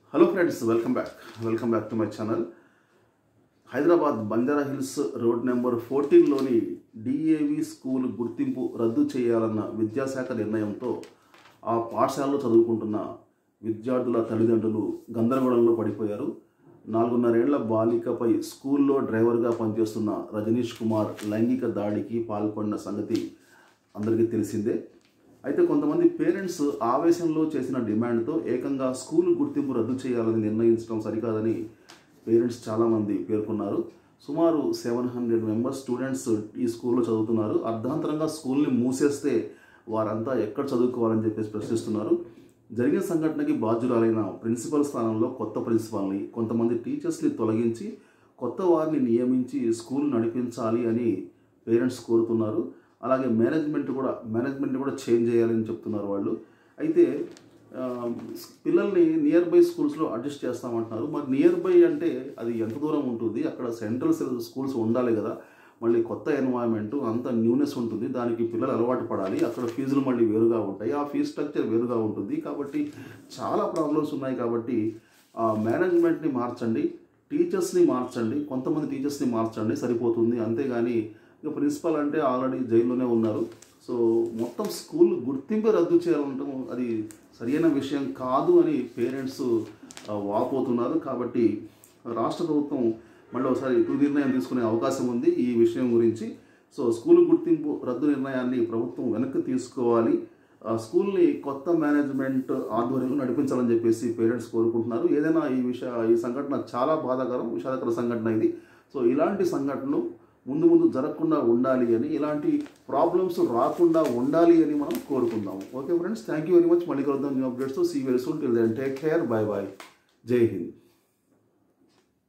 Hello friends, welcome back to my channel. Hyderabad Banjara Hills road number 14లోని DAV school గుర్తింపు రద్దు చేయాలన్న విద్యాశాఖ నిర్ణయంతో ఆ పాఠశాలలో చదువుకుంటున్న విద్యార్థుల తల్లిదండ్రులు గందరగోళంలో పడిపోయారు. 4.5 ఏళ్ల బాలికపై స్కూల్లో డ్రైవర్గా పనిచేస్తున్న రజనీష్ కుమార్ లైంగిక దాడికి పాల్పడిన సంగతి అందరికీ తెలిసిందే. అయితే కొంతమంది పేరెంట్స్ ఆవేశంలో చేసిన డిమాండ్తో ఏకంగా స్కూల్ గుర్తింపు రద్దు చేయాలని నిర్ణయించడం సరికాదని పేరెంట్స్ చాలామంది పేర్కొన్నారు. సుమారు 700 మెంబర్స్ స్టూడెంట్స్ ఈ స్కూల్లో చదువుతున్నారు. అర్ధాంతరంగా స్కూల్ని మూసేస్తే వారంతా ఎక్కడ చదువుకోవాలని చెప్పేసి ప్రశ్నిస్తున్నారు. జరిగిన సంఘటనకి బాధ్యురాలైన ప్రిన్సిపల్ స్థానంలో కొత్త ప్రిన్సిపాల్ని, కొంతమంది టీచర్స్ని తొలగించి కొత్త వారిని నియమించి స్కూల్ నడిపించాలి అని పేరెంట్స్ కోరుతున్నారు. అలాగే మేనేజ్మెంట్ కూడా చేంజ్ చేయాలని చెప్తున్నారు వాళ్ళు. అయితే పిల్లల్ని నియర్ బై స్కూల్స్లో అడ్జస్ట్ చేస్తామంటున్నారు. మరి నియర్ బై అంటే అది ఎంత దూరం ఉంటుంది? అక్కడ సెంట్రల్ స్కూల్స్ ఉండాలి కదా, మళ్ళీ కొత్త ఎన్వైరన్మెంట్ అంత న్యూనెస్ ఉంటుంది, దానికి పిల్లలు అలవాటు పడాలి, అక్కడ ఫీజులు మళ్ళీ వేరుగా ఉంటాయి, ఆ ఫీజు స్ట్రక్చర్ వేరుగా ఉంటుంది. కాబట్టి చాలా ప్రాబ్లమ్స్ ఉన్నాయి. కాబట్టి మేనేజ్మెంట్ని మార్చండి, టీచర్స్ని మార్చండి, కొంతమంది టీచర్స్ని మార్చండి, సరిపోతుంది. అంతేగాని ఇక ప్రిన్సిపల్ అంటే ఆల్రెడీ జైల్లోనే ఉన్నారు. సో మొత్తం స్కూల్ గుర్తింపు రద్దు చేయాలంటాం అది సరైన విషయం కాదు అని పేరెంట్స్ వాపోతున్నారు. కాబట్టి రాష్ట్ర ప్రభుత్వం మళ్ళీ ఒకసారి నిర్ణయం తీసుకునే అవకాశం ఉంది ఈ విషయం గురించి. సో స్కూల్ గుర్తింపు రద్దు నిర్ణయాన్ని ప్రభుత్వం వెనక్కి తీసుకోవాలి, స్కూల్ని కొత్త మేనేజ్మెంట్ ఆధ్వర్యంలో నడిపించాలని చెప్పేసి పేరెంట్స్ కోరుకుంటున్నారు. ఏదైనా ఈ సంఘటన చాలా విషాదకర సంఘటన ఇది. సో ఇలాంటి సంఘటనలు ముందు జరగకుండా ఉండాలి అని, ఇలాంటి ప్రాబ్లమ్స్ రాకుండా ఉండాలి అని మనం కోరుకుందాము. Okay friends, thank you very much. మళ్ళీ కలుద్దాం new updates. See very soon. Till then take care. Bye bye. జై హింద్.